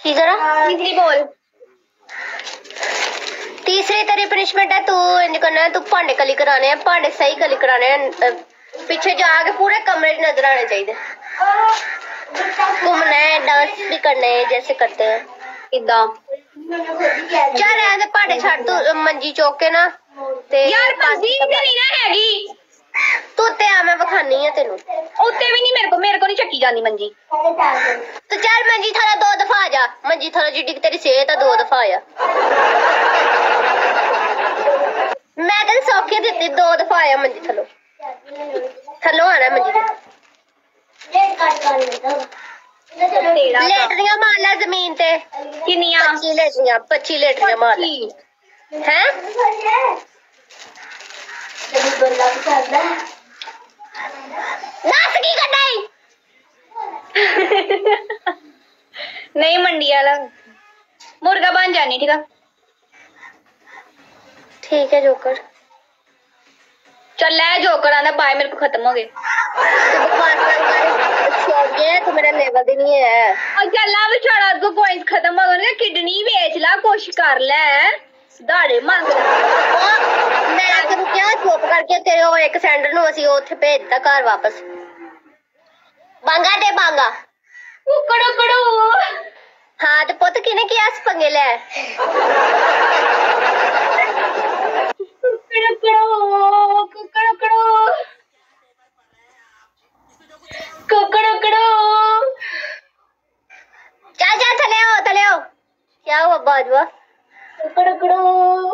की करा तीसरी बोल। तीसरी तेरी पनिशमेंट है, तू इंज करना है, तू भांडे कली कराने हैं, भांडे सही कली कराने हैं, पीछे जाके पूरे कमरे नजर आने चाहिए, घूमना है, डांस भी करने हैं जैसे करते हैं इदा। चल रहने भांडे छाड़, तू मंजी चौक के ना ते यार मंजी नहीं ना हैगी, तू ते आ मैं बखानी है तेनू उत्ते भी नहीं, मेरे को नहीं चक्की जानी मंजी। तो चल मंजी थारा 2 दफा आ जा, मंजी थारा जिड्डी तेरी सेहत है 2 दफा आया। मैं तेन सौखी दी 2 दफा आया मंजी थलो, थलो आना मंजी लेटरियां मार ला जमीन ते। किनिया 25 लेटरियां मार ला हैं। नास की कटाई नहीं मंडी वाला मुर्गा बन जानी। ठीक है ठीक है जोकर, चल ले जोकर आना बाय, मेरे को खत्म हो गए। तो मेरा लेवल ही नहीं है। और चल ला बेचारा को कोइंस खत्म हो गए, किडनी बेच ला, कुछ कर ले, दाड़े मांग मैं तेन क्या चुप करके तेरे वो एक सैंडर नु ਅਸੀਂ ਉੱਥੇ ਭੇਜਤਾ ਘਰ ਵਾਪਸ। बांगा दे बांगा कुकड़ो कड़ो। हाँ तो पुत किने किया पंगे ले कुकड़ो कड़ो कुकड़ो कड़ो कुकड़ो कड़ो। चल चल थले हो क्या हुआ बाजवा कुकड़ो कड़ो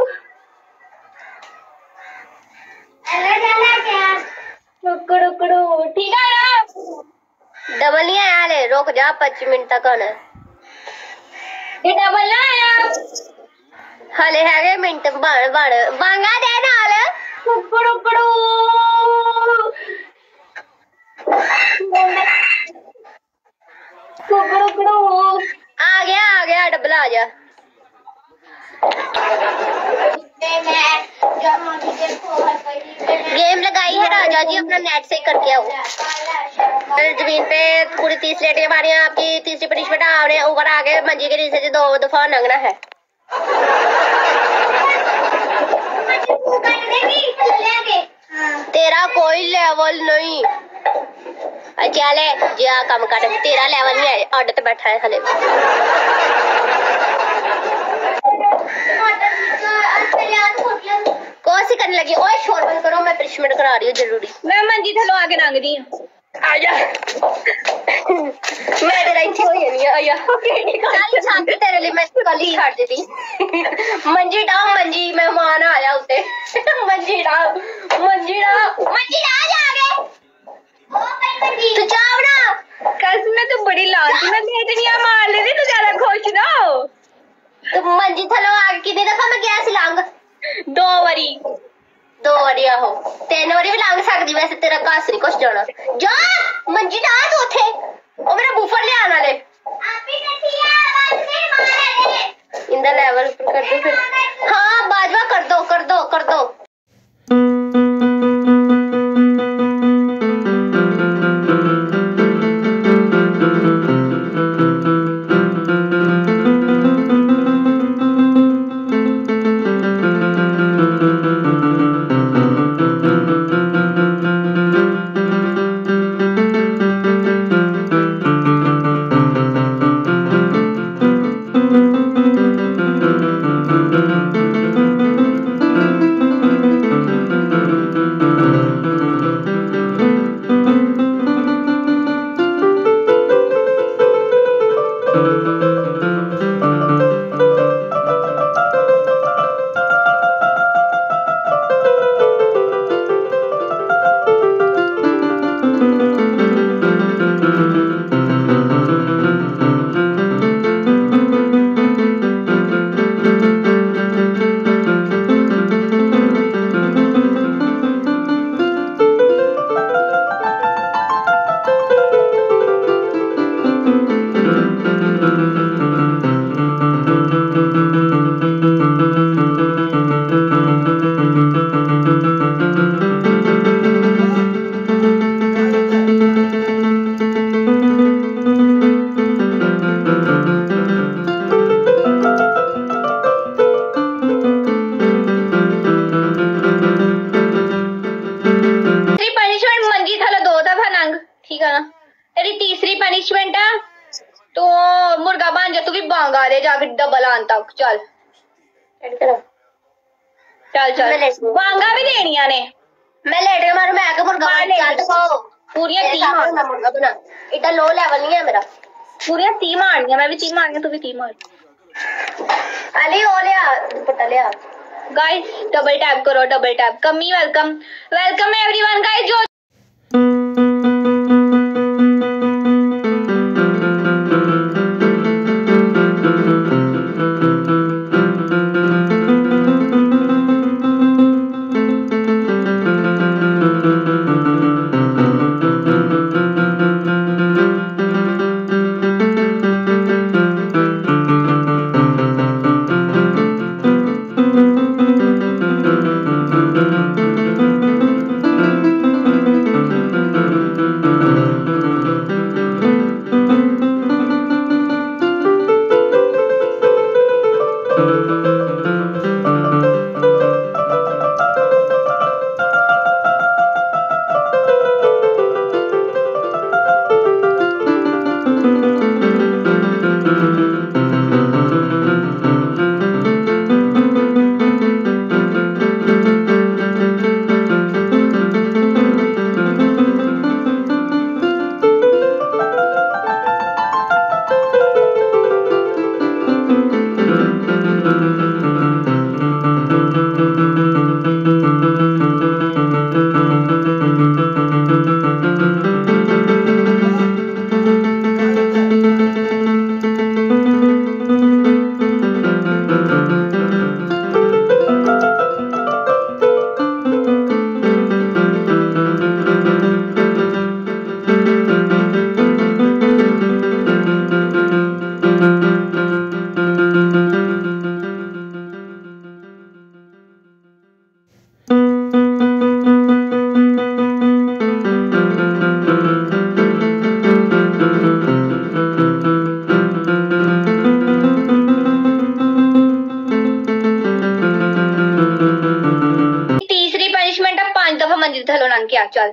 कुकड़ो कड़ो। ठीक है ना डबल नहीं आया ले, रुक जा 25 मिनट तक आना ये डबल ना आया हले है मिनट बड़ बांगा दे नाल कुकड़ो कड़ो कुकड़ो कड़ो। आ गया डबल आ जा। गेम लगाई है राजा जी, अपना नेट सही करके आओ। जमीन पे पूरी 30 लेटियां मारी, आपकी तीसरी पनिशमेंट आपने ऊपर आके मंजी के नीचे से 2 दफा नंगना है। तेरा कोई लेवल नहीं, चले जा कम कर, तेरा लेवल नहीं है, ऑर्डर पे बैठा है हले। कौन सी करने लगी? ओए शोर बंद करो, मैं पनिशमेंट करा रही हूँ जरूरी। मैं मंजी थलो आके नंग दी आजा मैं तेरा इच्छा हो जानी है। आजा चल छाती तेरे लिए मैं कल ही छाड़ देती। मंजी डाउ मंजी मेहमान आया उते मंजी डाउ जा आगे तू चाव ना कसम तो बड़ी लालची, मैं लेटनियां मार ले तू ज्यादा खुश ना हो। तू मंजी थलो आगे कितने दफा मैं गया सी लांग 2 बारी 2 बारी आहो 3 बारी भी लांग सकदी, वैसे तेरा घस नहीं कुछ जाना। जा मंजी डा तू उथे, ओ मेरा बूफर ले आना ले इंदा लेवल ऊपर कर दो फिर। हाँ बाजवा कर दो मुर्गा बन जा, तू भी बांगा दे जाके डबल आन तक। चल चल चल, बांगा भी देनिया ने। मैं लेट के मारू, मैं आके मुर्गा बन चल दिखाओ। पूरियां 30 मार, मैं मुर्गा बना, इतना लो लेवल नहीं है मेरा। पूरियां 30 मारनियां, मैं भी 30 मारनी, तू भी 30 मार। अली हो लिया दुपट्टा लिया। गाइस डबल टैप करो, डबल टैप। कमी वेलकम, वेलकम एवरीवन गाइस। जो तीसरी पनिशमेंट है 5 दफा मंजिल थलो नान किया। चल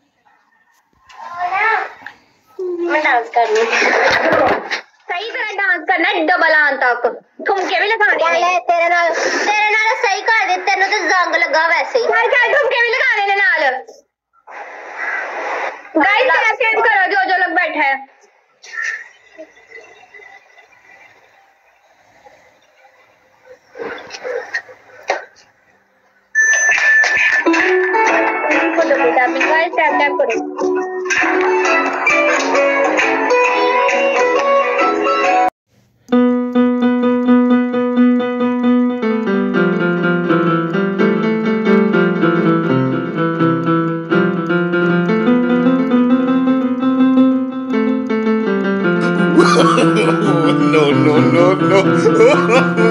मैं डांस करनी। सही तरह डांस करना है, डबल आन तक। ठुमके भी लगाने ने। तेरे नाल सही कर दे, तेनू तो जंग लगा वैसे ही। चल चल, ठुमके भी लगाने ने नाल। गाइस टैप चेंज करो जो जो लोग बैठे हैं। गाइस टैप टैप करो। No, no, no, no.